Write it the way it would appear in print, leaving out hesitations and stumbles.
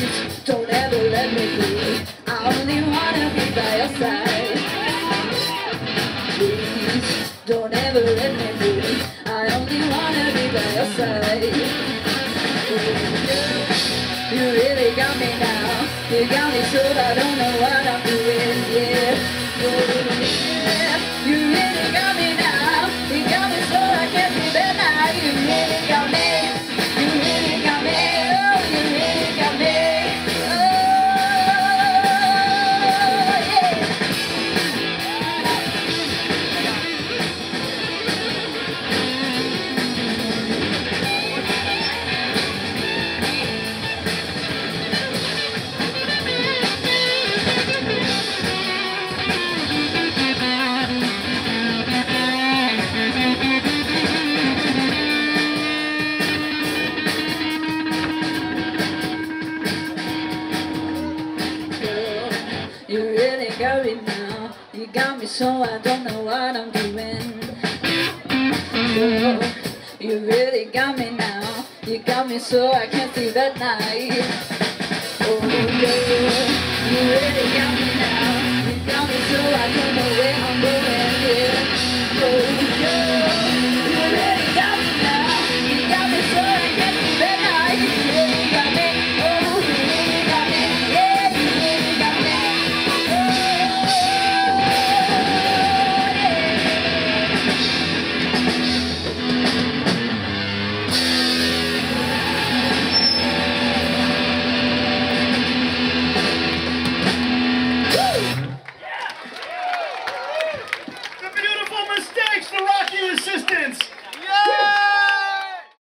Please don't ever let me be. I only wanna be by your side. Please don't ever let me be. I only wanna be by your side. You really got me now. You got me so I don't know what I'm doing. Yeah, you really got me now. You got me so I can't sleep at night. You really got me. You really got me. Oh, you really got me. You really got me now. You got me so I don't know what I'm doing. Girl, you really got me now. You got me so I can't sleep at night. Oh, girl, you really got me.